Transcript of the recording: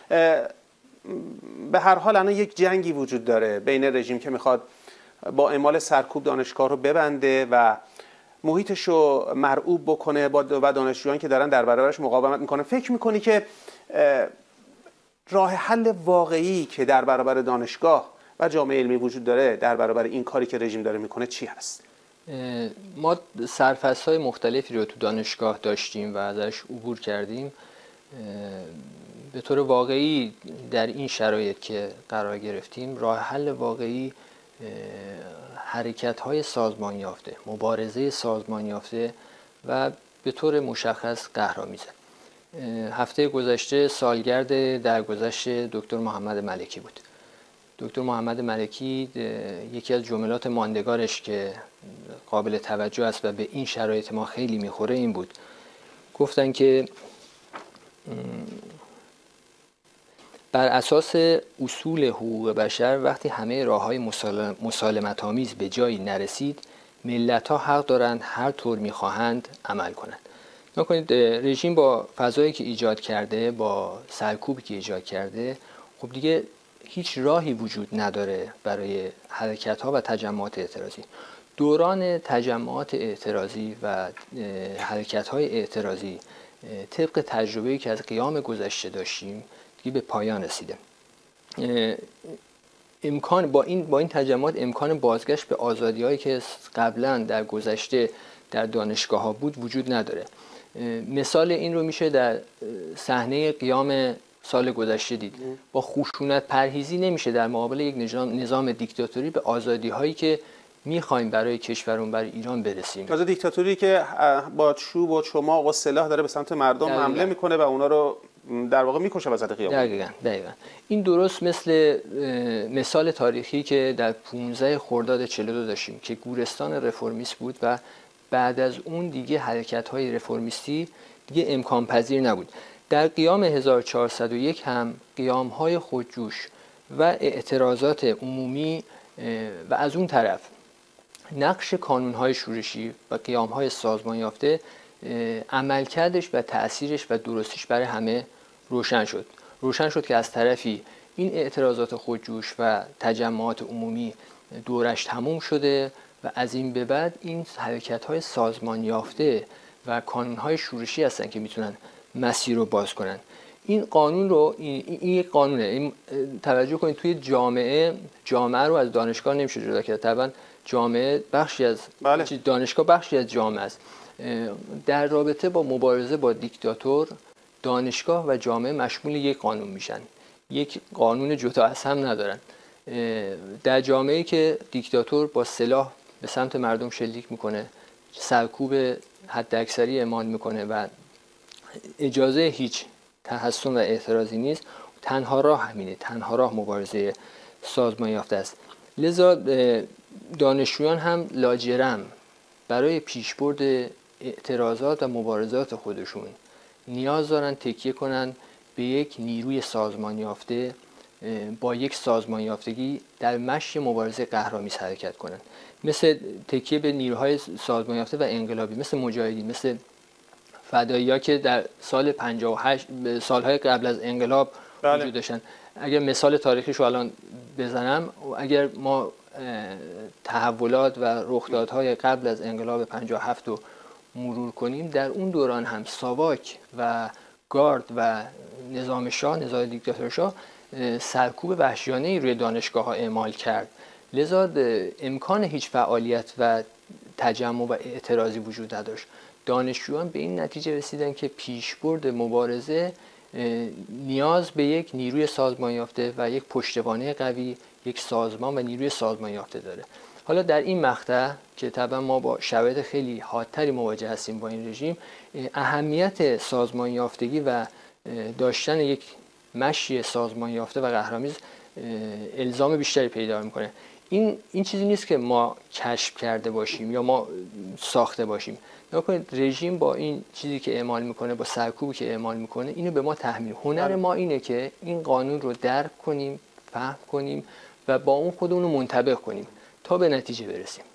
به هر حال الان یک جنگی وجود داره بین رژیم که میخواد با اعمال سرکوب دانشگاه رو ببنده و محیطش رو مرعوب بکنه و دانشجویان که دارن در برابرش مقاومت میکنن. فکر میکنی که راه حل واقعی که در برابر دانشگاه و جامعه علمی وجود داره در برابر این کاری که رژیم داره میکنه چی هست؟ ما سرفصل‌های مختلفی رو تو دانشگاه داشتیم و ازش عبور کردیم. به طور واقعی در این شرایط که قرار گرفتیم، راه حل واقعی حرکت‌های سازمان یافته، مبارزه سازمان یافته و به طور مشخص قهرآمیزه. هفته گذشته سالگرد درگذشت دکتر محمد ملکی بود. دکتر محمد ملکی یکی از جملات ماندگارش که قابل توجه است و به این شرایط ما خیلی میخوره این بود. گفتن که بر اساس اصول حقوق بشر وقتی همه راه‌های مسالمت‌آمیز به جایی نرسید، ملت‌ها حق دارند هر طور می‌خواهند عمل کنند. نکنید رژیم با فضایی که ایجاد کرده، با سرکوبی که ایجاد کرده، خب دیگه هیچ راهی وجود نداره برای حرکت‌ها و تجمعات اعتراضی. دوران تجمعات اعتراضی و حرکت‌های اعتراضی طبق تجربه‌ای که از قیام گذشته داشتیم دیگه به پایان رسیده. امکان با این تجمعات امکان بازگشت به آزادی‌هایی که قبلا در گذشته در دانشگاه‌ها بود وجود نداره. مثال این رو میشه در صحنه قیام سال گذشته دید. با خشونت پرهیزی نمیشه در مقابل یک نظام دیکتاتوری به آزادی‌هایی که میخوایم برای کشورمون، برای ایران برسیم. تازه دیکتاتوری که با چوب و چماق و سلاح داره به سمت مردم حمله میکنه و اونا رو در واقع میکشه وسط خیابون. دقیقاً. این درست مثل مثال تاریخی که در 15 خرداد 42 داشتیم که گورستان رفرمیست بود و بعد از اون دیگه حرکت‌های رفرمیستی دیگه امکان پذیر نبود. در قیام 1401 هم قیام‌های خودجوش و اعتراضات عمومی و از اون طرف نقش کانون‌های شورشی و قیام‌های سازمان یافته عملکردش و تأثیرش و درستیش برای همه روشن شد که از طرفی این اعتراضات خودجوش و تجمعات عمومی دورش تموم شده و از این به بعد این حرکت‌های سازمان یافته و کانون‌های شورشی هستن که میتونن مسیر رو باز کنن. این قانون رو این یک قانونه. این توجه کنید توی جامعه رو از دانشگاه نمیشه جدا کرد. طبعا جامعه بخشی از دانشگاه بخشی از جامعه است. در رابطه با مبارزه با دیکتاتور دانشگاه و جامعه مشمول یک قانون میشن. یک قانون جدا از هم ندارن. در جامعه‌ای که دیکتاتور با سلاح به سمت مردم شلیک میکنه، سرکوب حداکثری اعمال میکنه و اجازه هیچ تحصن و اعتراضی نیست، تنها راه همینه، تنها راه مبارزه سازمان یافته است. لذا دانشجویان هم لاجرم برای پیشبرد اعتراضات و مبارزات خودشون نیاز دارن تکیه کنن به یک نیروی سازمان یافته، با یک سازمان یافتگی در مشی مبارزه قهرآمیز حرکت کنن، مثل تکیه به نیروهای سازمان یافته و انقلابی، مثل مجاهدین، مثل فدایی‌ها که در سال 58 سالهای قبل از انقلاب وجود داشتن. اگر مثال تاریخیش رو الان بزنم، اگر ما تحولات و رخدادهای قبل از انقلاب 57 رو مرور کنیم، در اون دوران هم ساواک و گارد و نظام شاه، نظام دیکتاتور شاه، سرکوب وحشیانه‌ای روی دانشگاه‌ها اعمال کرد. لذا امکان هیچ فعالیت و تجمع و اعتراضی وجود نداشت. دانشجویان به این نتیجه رسیدن که پیشبرد مبارزه نیاز به یک نیروی سازمان یافته و یک پشتوانه قوی، یک سازمان و نیروی سازمان یافته داره. حالا در این مقطع که طبعا ما با شرایط خیلی حادتری مواجه هستیم با این رژیم، اهمیت سازمان یافتگی و داشتن یک مشی سازمان یافته و قهرآمیز الزام بیشتری پیدا میکنه. این چیزی نیست که ما کشف کرده باشیم یا ما ساخته باشیم. نکنید رژیم با این چیزی که اعمال میکنه، با سرکوبی که اعمال میکنه، اینو به ما تحمیل. هنر ما اینه که این قانون رو درک کنیم، فهم کنیم و با اون خودمون رو منطبق کنیم تا به نتیجه برسیم.